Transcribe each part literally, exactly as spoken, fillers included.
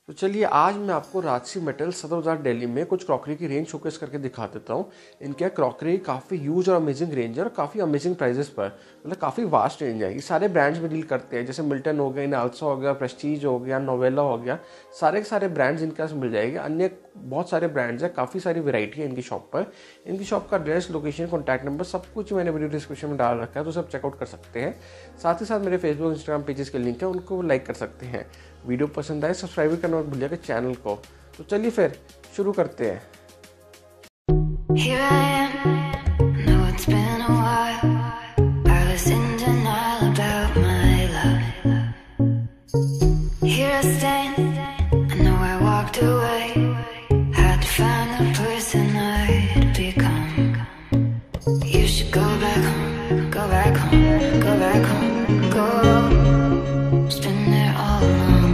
तो चलिए आज मैं आपको राजसी मेटल सदर बाजार दिल्ली में कुछ क्रॉकरी की रेंज शोकेस करके दिखा देता हूँ। इनके क्रॉकरी काफ़ी यूज और अमेजिंग रेंज है और काफ़ी अमेजिंग प्राइजेस पर, मतलब काफ़ी वास्ट रेंज है। ये सारे ब्रांड्स में डील करते हैं, जैसे मिल्टन हो गया, इनाल्सा हो गया, प्रेस्टीज हो गया, नोवेला हो गया, सारे के सारे ब्रांड्स इनके पास मिल जाएंगे। अन्य बहुत सारे ब्रांड्स हैं, काफ़ी सारी वेराइटी है इनकी शॉप पर। इनकी शॉप का एड्रेस, लोकेशन, कॉन्टैक्ट नंबर सब कुछ मैंने वीडियो डिस्क्रिप्शन में डाल रखा है, तो सब चेकआउट कर सकते हैं। साथ ही साथ मेरे फेसबुक इंस्टाग्राम पेजेस के लिंक है, उनको लाइक कर सकते हैं। वीडियो पसंद आए सब्सक्राइब करना मत भूलिएगा चैनल को। तो चलिए फिर शुरू करते हैं। Here I am, know it's been a while. I was in denial about my love. Here I stand, I know I walked away. Had to find the person I'd become. You should go back home, go back home, go back home, go. It's been there all along.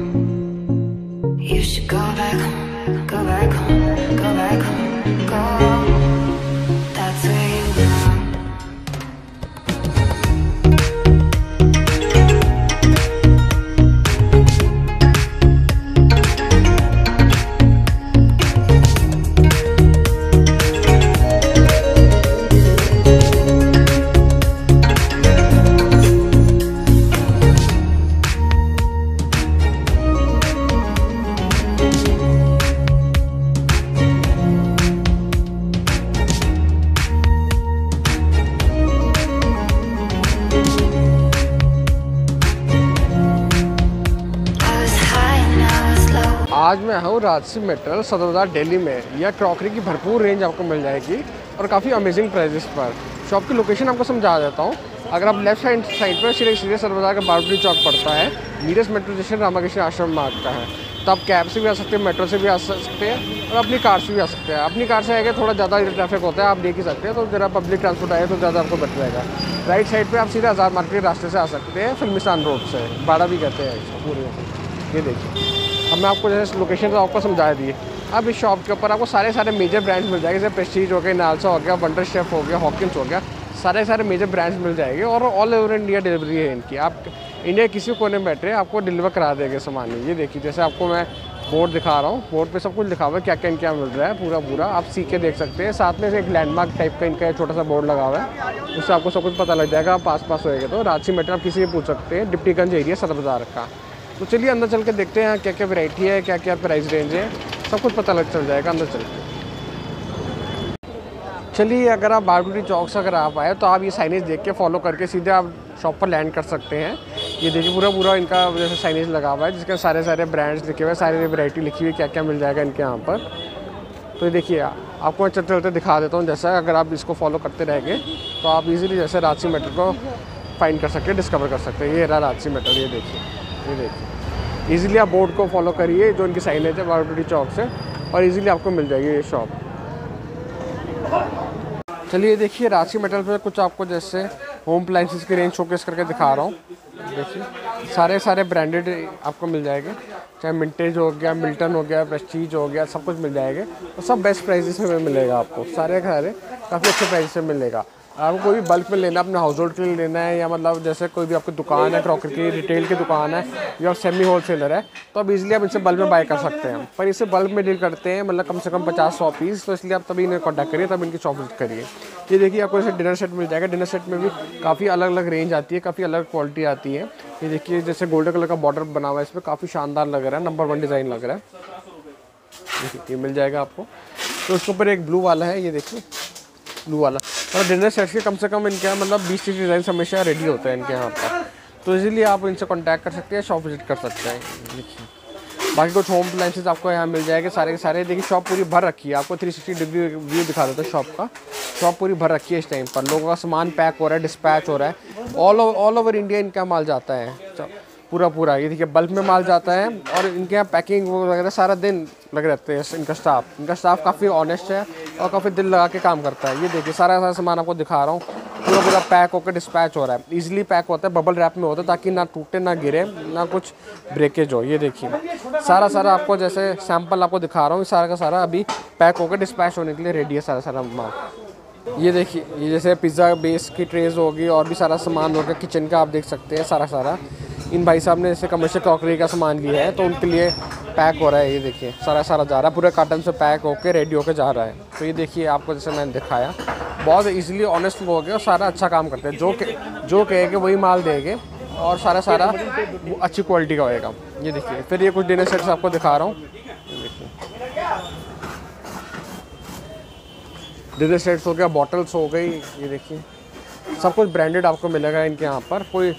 You should go back home, go back home, go back home, go. That's where you belong. आज मैं हूँ राजसी metal सदर बाजार दिल्ली में। यह crockery की भरपूर रेंज आपको मिल जाएगी और काफ़ी अमेजिंग प्राइजेस पर। शॉप की लोकेशन आपको समझा देता हूँ। अगर आप लेफ्ट साइड साइड पर सीधे सीधे सदर बाजार का बारबरी चौक पड़ता है, नियरेस्ट मेट्रो स्टेशन रामाकृष्ण आश्रम मार्ग का है। तो आप कैब से भी आ सकते हैं, मेट्रो से भी आ सकते हैं और अपनी कार से भी आ सकते हैं। अपनी कार से आएगा थोड़ा ज़्यादा ट्रैफिक होता है, आप देख ही सकते हैं, तो जरा पब्लिक ट्रांसपोर्ट आए तो ज़्यादा आपको बेटर रहेगा। राइट साइड पर आप सीधे आज़ाद मार्केट के रास्ते से आ सकते हैं, फिल्मिस्तान रोड से, बाड़ा भी कहते हैं इसको पूरे। ये देखिए, अब मैं आपको जैसे लोकेशन तो आपको समझा दी। अब इस शॉप के ऊपर आपको सारे सारे मेजर ब्रांड्स मिल जाएंगे, जैसे प्रेस्टीज हो गया, इनाल्सा हो गया, वंडर शेफ हो गया, हॉकिंस हो गया, सारे सारे मेजर ब्रांड्स मिल जाएंगे और ऑल ओवर इंडिया डिलीवरी है इनकी। आप इंडिया किसी कोने में बैठे आपको डिलीवर करा देंगे सामान। ये देखिए, जैसे आपको मैं बोर्ड दिखा रहा हूँ, बोर्ड पे सब कुछ लिखा हुआ है, क्या क्या क्या मिल रहा है पूरा पूरा आप सीख के देख सकते हैं। साथ में से एक लैंडमार्क टाइप का इनका छोटा सा बोर्ड लगा हुआ है, उससे आपको सब कुछ पता लग जाएगा। आप पास पास होएगा तो राजसी मेटल आप किसी से पूछ सकते हैं, डिप्टीगंज एरिया सदर बाजार का। तो चलिए अंदर चल के देखते हैं क्या क्या वैरायटी है, क्या क्या प्राइस रेंज है, सब कुछ पता लग चल जाएगा अंदर चल के। चलिए, अगर आप बारबरी चौक से अगर आप आए तो आप ये साइनेज देख के फॉलो करके सीधे आप शॉप पर लैंड कर सकते हैं। ये देखिए पूरा पूरा इनका जैसे साइनेज लगा हुआ है, जिसके सारे सारे ब्रांड्स लिखे हुए हैं, सारी वैरायटी लिखी हुई है, क्या क्या मिल जाएगा इनके यहाँ पर। तो ये देखिए, आपको मैं चलते चलते दिखा देता हूँ। जैसा अगर आप इसको फॉलो करते रहेंगे तो आप इजीली जैसे राजसी मेटल को फाइंड कर सकते हैं, डिस्कवर कर सकते हैं। ये रहा राजसी मेटल, ये देखिए, ये देखिए इजीली आप बोर्ड को फॉलो करिए जो इनकी साइनेज है बारबरी चौक से, और इजीली आपको मिल जाएगी ये शॉप। चलिए देखिए, राजसी मेटल पे कुछ आपको जैसे होम अप्लायंसेस की रेंज शोकेस करके दिखा रहा हूँ। देखिए, सारे सारे ब्रांडेड आपको मिल जाएंगे, चाहे मिंटेज हो गया, मिल्टन हो गया, प्रेस्टीज हो गया, सब कुछ मिल जाएंगे। तो सब बेस्ट प्राइजेस में मिलेगा आपको, सारे सारे काफ़ी अच्छे प्राइस में मिलेगा। आपको कोई भी बल्क में लेना है, अपने हाउस होल्ड के लिए लेना है, या मतलब जैसे कोई भी आपकी दुकान है, क्रॉकरी की रिटेल की दुकान है या सेमी होल सेलर है, तो अब इजीली आप इनसे बल्क में बाय कर सकते हैं। पर इसे बल्क में डील करते हैं, मतलब कम से कम पचास सौ पीस, तो इसलिए आप तभी इन्हें कॉन्टैक्ट करिए, तब इनकी शॉप विजिट करिए। ये देखिए, आपको जैसे डिनर सेट मिल जाएगा। डिनर सेट में भी काफ़ी अलग अलग रेंज आती है, काफ़ी अलग क्वालिटी आती है। ये देखिए, जैसे गोल्डन कलर का बॉर्डर बना हुआ है, इसमें काफ़ी शानदार लग रहा है, नंबर वन डिज़ाइन लग रहा है। देखिए, ये मिल जाएगा आपको। तो उसके ऊपर एक ब्लू वाला है, ये देखिए ब्लू वाला। और डिनर सेट्स के कम से कम इनके यहाँ मतलब बीस तीस डिज़ाइन हमेशा रेडी होते हैं इनके यहाँ पर, तो इजीली आप इनसे कांटेक्ट कर सकते हैं, शॉप विजिट कर सकते हैं। देखिए, बाकी कुछ होम अप्लायंसेस आपको यहाँ मिल जाएंगे सारे के सारे। देखिए, शॉप पूरी भर रखी है, आपको थ्री सिक्सटी डिग्री व्यू दिखा देता है शॉप का। शॉप पूरी भर रखी है इस टाइम पर, लोगों का सामान पैक हो रहा है, डिस्पैच हो रहा है। ऑल ऑल ओवर इंडिया इनका माल जाता है पूरा पूरा। ये देखिए, बल्क में माल जाता है और इनके यहाँ पैकिंग वगैरह सारा दिन लगे रहते हैं। इनका स्टाफ इनका स्टाफ काफ़ी ऑनेस्ट है और काफ़ी दिल लगा के काम करता है। ये देखिए, सारा सारा सामान आपको दिखा रहा हूँ, पूरा पूरा पैक होकर डिस्पैच हो रहा है। इजीली पैक होता है, बबल रैप में होता है, ताकि ना टूटे, ना गिरे, ना कुछ ब्रेकेज हो। ये देखिए, सारा सारा आपको जैसे सैंपल आपको दिखा रहा हूँ, सारा का सारा अभी पैक होकर डिस्पैच होने के लिए रेडी है सारा सारा माल। ये देखिए, ये जैसे पिज़्ज़ा बेस की ट्रेज होगी और भी सारा सामान होगा किचन का, आप देख सकते हैं सारा सारा। इन भाई साहब ने जैसे कमर्शियल क्रॉकरी का सामान लिया है, तो उनके लिए पैक हो रहा है, ये देखिए सारा सारा जा रहा है पूरे कार्टन से पैक होके रेडी होके जा रहा है। तो ये देखिए आपको जैसे मैंने दिखाया बहुत इजीली ऑनेस्ट हो गया और सारा अच्छा काम करते हैं, जो के जो कहेंगे वही माल देंगे और सारा सारा अच्छी क्वालिटी का होएगा। ये देखिए फिर ये कुछ डिनर सेट्स आपको दिखा रहा हूँ, ये देखिए डिनर सेट्स हो गया, बॉटल्स हो गई, ये देखिए सब कुछ ब्रांडेड आपको मिलेगा इनके यहाँ पर। कोई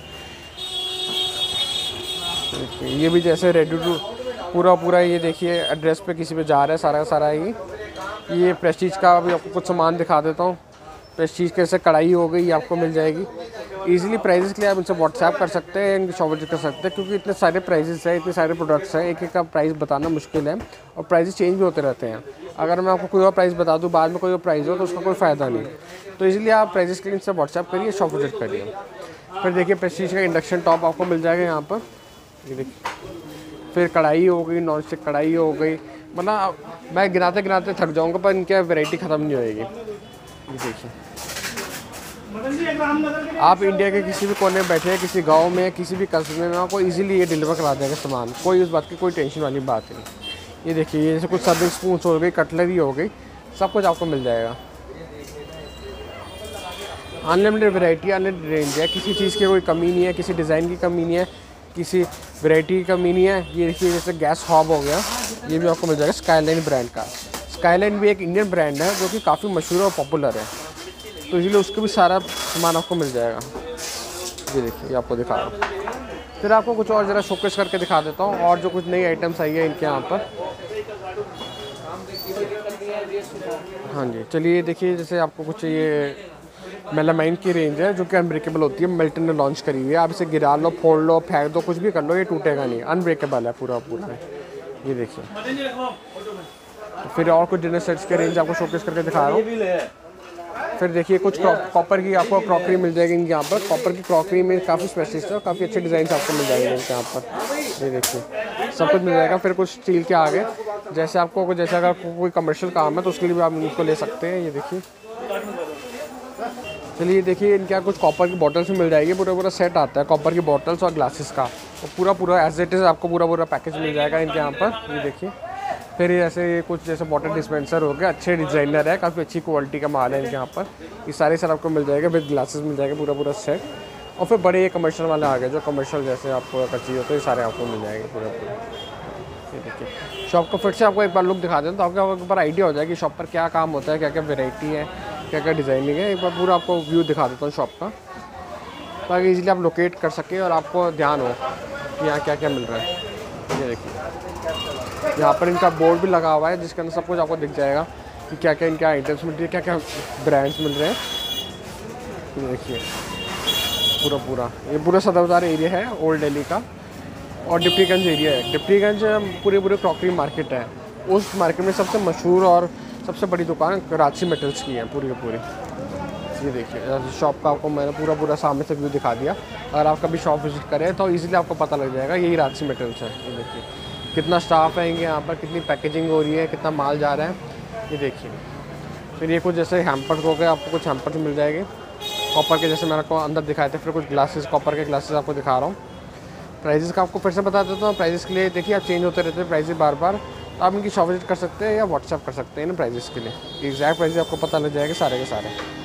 ये भी जैसे रेडी टू पूरा पूरा ये देखिए एड्रेस पे किसी पे जा रहा है सारा सारा ही। ये प्रेस्टीज का भी आपको कुछ सामान दिखा देता हूँ। प्रेस्टीज के जैसे कढ़ाई हो गई, ये आपको मिल जाएगी इजीली। प्राइजेस के लिए आप इनसे व्हाट्सएप कर सकते हैं, इनके शॉप विजिट कर सकते हैं, क्योंकि इतने सारे प्राइजेस हैं, इतने सारे प्रोडक्ट्स हैं, एक एक का प्राइस बताना मुश्किल है और प्राइजेस चेंज भी होते रहते हैं। अगर मैं आपको कोई और प्राइस बता दूँ बाद में कोई और प्राइस हो तो उसका कोई फ़ायदा नहीं। तो इजीली आप प्राइजेस के लिए इनसे व्हाट्सएप करिए, शॉप विजिट करिए। फिर देखिए प्रेस्टीज का इंडक्शन टॉप आपको मिल जाएगा यहाँ पर, ये देखिए। फिर कढ़ाई हो गई, नॉन स्टिक कढ़ाई हो गई, मतलब मैं गिनाते गिनाते थक जाऊंगा पर इनकी वैरायटी ख़त्म नहीं होएगी। ये देखिए आप इंडिया के किसी भी कोने में बैठे हैं, किसी गांव में, किसी भी कस्बे में, आपको इजीली ये डिलीवर करा देगा सामान, कोई उस बात की कोई टेंशन वाली बात नहीं। ये देखिए ये जैसे कुछ सर्विंग स्पून हो गई, कटलरी हो गई, सब कुछ आपको मिल जाएगा। अनलिमिटेड वैरायटी, अनलिमिटेड रेंज है, किसी चीज़ की कोई कमी नहीं है, किसी डिज़ाइन की कमी नहीं है, किसी वैरायटी की कमी नहीं है। ये देखिए जैसे गैस हॉब हो गया, ये भी आपको मिल जाएगा स्काईलाइन ब्रांड का। स्काईलाइन भी एक इंडियन ब्रांड है जो कि काफ़ी मशहूर और पॉपुलर है, तो इसलिए उसको भी सारा सामान आपको मिल जाएगा। ये देखिए ये आपको दिखा रहा हूँ। फिर आपको कुछ और ज़रा शोकेस करके दिखा देता हूँ और जो कुछ नई आइटम्स आई है इनके यहाँ पर। हाँ जी चलिए देखिए जैसे आपको कुछ ये मेलामाइन की रेंज है जो कि अनब्रेकेबल होती है, मिल्टन ने लॉन्च करी हुई है। आप इसे गिरा लो, फोड़ लो, फेंक दो, कुछ भी कर लो, ये टूटेगा नहीं, अनब्रेकेबल है पूरा पूरा। ये देखिए तो फिर और कुछ डिनर सेट्स के रेंज आपको शोकेस करके दिखा रहा हूँ। फिर देखिए कुछ कॉपर की आपको क्रॉकरी मिल जाएगी इनके यहाँ पर। कॉपर की क्रॉकरी में काफ़ी स्पेशलिस्ट है और काफ़ी अच्छे डिज़ाइन आपको मिल जाएंगे इनके यहाँ पर। ये देखिए सब कुछ मिल जाएगा। फिर कुछ स्टील के आगे जैसे आपको जैसे अगर कोई कमर्शियल काम है तो उसके लिए भी आप इनको ले सकते हैं। ये देखिए चलिए देखिए इनके यहाँ कुछ कॉपर की बॉटल्स भी मिल जाएगी, पूरा पूरा सेट आता है कॉपर की बॉटल्स और ग्लासेस का, और पूरा पूरा एज इट इज़ आपको पूरा पूरा पैकेज मिल जाएगा इनके यहाँ पर। ये देखिए फिर ऐसे कुछ जैसे वाटर डिस्पेंसर हो गया, अच्छे डिज़ाइनर है, काफ़ी अच्छी क्वालिटी का माल है इनके यहाँ पर। ये सारे सर आपको मिल जाएगा, विद ग्लासेस मिल जाएगा पूरा पूरा सेट। और फिर बड़े ये कमर्शियल वाले आ गए जो कमर्शियल जैसे आपको अगर चाहिए तो ये सारे आपको मिल जाएंगे पूरा पूरा। ये देखिए शॉप को फिर से आपको एक बार लुक दिखा दें तो आपको एक बार आइडिया हो जाएगी शॉप पर क्या काम होता है, क्या क्या वेराइटी है, क्या क्या डिज़ाइनिंग है। एक बार पूरा आपको व्यू दिखा देता हूँ शॉप का, ताकि इजीली आप लोकेट कर सकें और आपको ध्यान हो कि यहाँ क्या क्या मिल रहा है। ये देखिए यहाँ पर इनका बोर्ड भी लगा हुआ है जिसके अंदर सब कुछ आपको दिख जाएगा कि क्या क्या इनके आइटम्स मिल रही है, क्या क्या ब्रांड्स मिल रहे हैं। ये देखिए पूरा पूरा ये पूरा सदर बाज़ार एरिया है ओल्ड दिल्ली का, और डिप्टीगंज एरिया है। डिप्टीगंज पूरे पूरे क्रॉकरी मार्केट है, उस मार्केट में सबसे मशहूर और सबसे बड़ी दुकान राजसी मेटल्स की है पूरी की पूरी। ये देखिए शॉप का आपको मैंने पूरा पूरा सामने से व्यू दिखा दिया। अगर आप कभी शॉप विजिट करें तो इजीली आपको पता लग जाएगा यही राजसी मेटल्स है। ये देखिए कितना स्टाफ है इनके यहाँ पर, कितनी पैकेजिंग हो रही है, कितना माल जा रहा है। ये देखिए फिर ये कुछ जैसे हैम्पर्स हो गए, आपको कुछ हैम्पर्स मिल जाएंगे कॉपर के, जैसे मैंने आपको अंदर दिखाए थे। फिर कुछ ग्लासेस, कॉपर के ग्लासेस आपको दिखा रहा हूँ। प्राइजेस का आपको फिर से बता देता हूँ। प्राइजेस के लिए देखिए आप चेंज होते रहते हैं प्राइजेस बार बार, तो आप इनकी शॉप विजिट कर सकते हैं या व्हाट्सएप कर सकते हैं इन प्राइजेस के लिए। एग्जैक्ट प्राइजेस आपको पता लग जाएगा सारे के सारे।